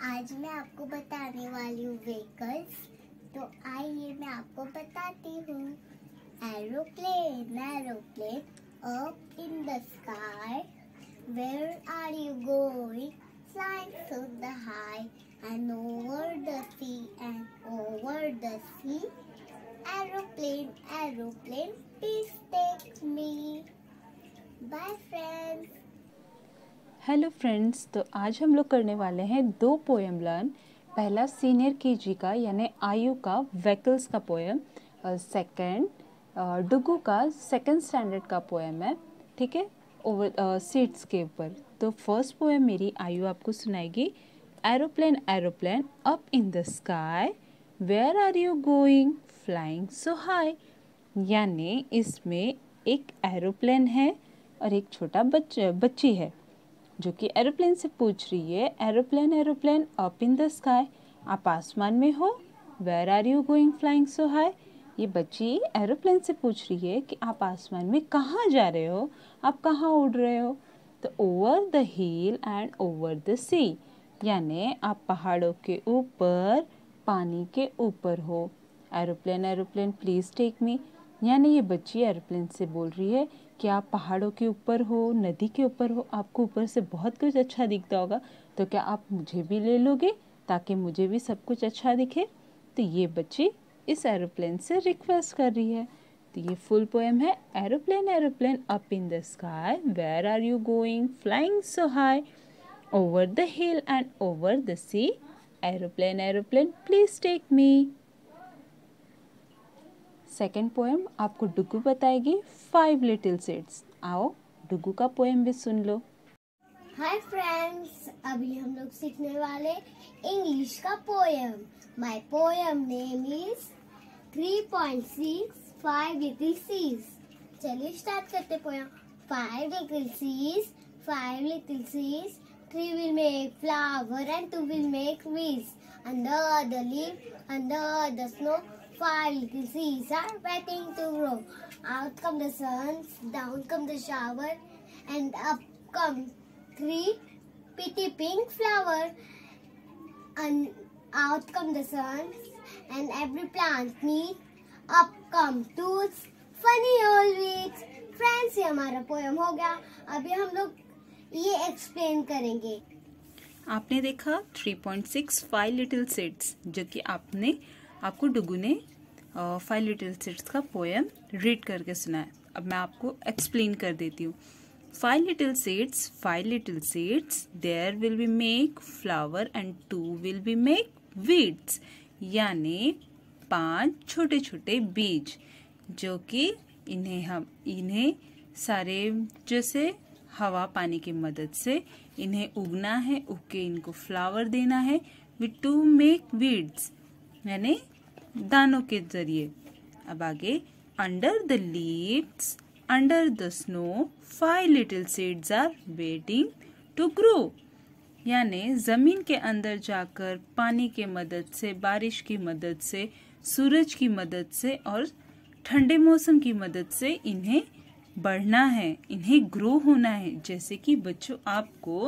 आज मैं आपको बताने वाली हूँ व्हीकल्स। तो आइए मैं आपको बताती हूँ। Aeroplane aeroplane up in the sky, where are you going? Flying through the high and over the sea and over the sea. Aeroplane aeroplane please take me. Bye friends. Hello friends, तो आज हम लोग करने वाले हैं दो poem learn. पहला senior KG का यानी आयु का व्हीकल्स का पोएम और सेकंड डुगू का सेकंड स्टैंडर्ड का पोएम है। ठीक है, ओवर सीट्स के ऊपर। तो फर्स्ट पोएम मेरी आयु आपको सुनाएगी। Aeroplane aeroplane up in the sky, where are you going? Flying so high. यानी इसमें एक एरोप्लेन है और एक छोटा बच्ची है जो कि एरोप्लेन से पूछ रही है, aeroplane aeroplane up in the sky, आप आसमान में हो? Where are you going flying so high. ये बच्ची एरोप्लेन से पूछ रही है कि आप आसमान में कहाँ जा रहे हो, आप कहाँ उड़ रहे हो? तो over the hill and over the sea, यानी आप पहाड़ों के ऊपर, पानी के ऊपर हो। Aeroplane aeroplane please take me, यानी ये बच्ची एरोप्लेन से बोल रही है कि आप पहाड़ों के ऊपर हो, नदी के ऊपर हो, आपको ऊपर से बहुत कुछ अच्छा दिखता होगा, तो क्या आप मुझे भी ले लोगे ताकि मुझे भी सब कुछ अच्छा दिखे? तो ये बच्ची इस एरोप्लेन से रिक्वेस्ट कर रही है। तो ये फुल पोएम है। Aeroplane aeroplane up in the sky, where are you going? Flying so high over the hill and over the sea. Aeroplane aeroplane please take me. Second poem आपको डुगू बताएगी, 5 little seeds. आओ डुगू का poem भी सुन लो। Hi friends, अभी हम लोग सीखने वाले इंग्लिश का poem. My poem name is 3.6 5 little सीज। चलिए स्टार्ट करते पोएम। 5 लिटिल सीज, 5 लिटिल सीज, 3 will make flower and 2 will make weeds. Under the leaf, under the snow, 5 little seeds are waiting to grow. Out come the sun, down come the shower, and up come 3 pretty pink flower. And out come the sun, and every plant neat. Up come 2 funny old weeds. Friends, ये हमारा poem हो गया। अभी हम लोग ये explain करेंगे। आपने देखा 3.6 5 लिटिल सीड्स, जो कि आपको डुगू ने 5 लिटिल सीड्स का पोएम रीड करके सुनाया। अब मैं आपको एक्सप्लेन कर देती हूँ। 5 little seeds, 5 little seeds, there will be make flower and 2 will be make weeds. यानी 5 छोटे छोटे बीज, जो कि इन्हें सारे जैसे हवा पानी की मदद से इन्हें उगना है, उग के इनको फ्लावर देना है। विथ 2 मेक वीड्स, यानी दानों के जरिए। अब आगे, under the leaves, under the snow, 5 little seeds are waiting to grow. यानी जमीन के अंदर जाकर पानी के मदद से, बारिश की मदद से, सूरज की मदद से और ठंडे मौसम की मदद से इन्हें बढ़ना है, इन्हें ग्रो होना है। जैसे कि बच्चों, आपको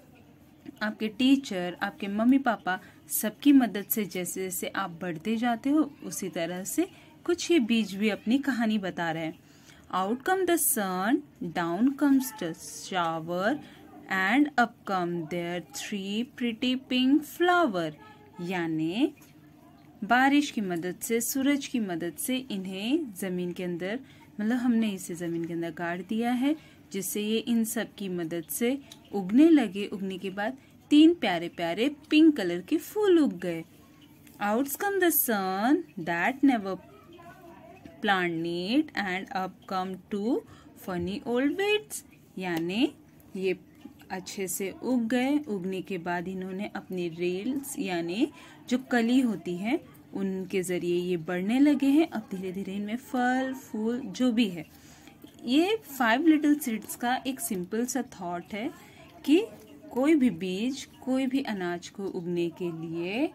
आपके टीचर, आपके मम्मी पापा सबकी मदद से जैसे जैसे आप बढ़ते जाते हो, उसी तरह से कुछ ये बीज भी अपनी कहानी बता रहे हैं। Out come the sun, down comes the shower, and up come there 3 pretty pink flower. यानी बारिश की मदद से, सूरज की मदद से इन्हें जमीन के अंदर, मतलब हमने इसे जमीन के अंदर गाड़ दिया है, जिससे ये इन सब की मदद से उगने लगे। उगने के बाद 3 प्यारे प्यारे पिंक कलर के फूल उग गए। Out come the sun that never plant need, and up come 2 funny old weeds. यानी ये अच्छे से उग गए। उगने के बाद इन्होंने अपनी रील्स, यानी जो कली होती है, उनके जरिए ये बढ़ने लगे हैं। अब धीरे धीरे इनमें फल फूल जो भी है। ये 5 लिटिल सीड्स का एक सिंपल सा थॉट है कि कोई भी बीज, कोई भी अनाज को उगने के लिए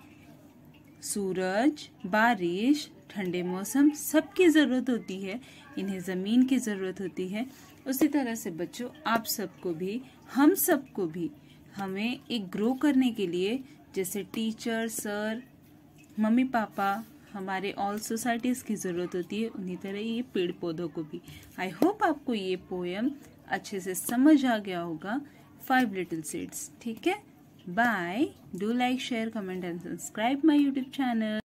सूरज, बारिश, ठंडे मौसम सबकी जरूरत होती है। इन्हें जमीन की जरूरत होती है। उसी तरह से बच्चों, आप सबको भी, हम सबको भी हमें एक ग्रो करने के लिए जैसे टीचर, सर, मम्मी पापा, हमारे ऑल सोसाइटीज की ज़रूरत होती है, उन्हीं तरह ये पेड़ पौधों को भी। आई होप आपको ये पोएम अच्छे से समझ आ गया होगा, 5 लिटिल सीड्स। ठीक है, bye. Do like, share, comment and subscribe my YouTube channel.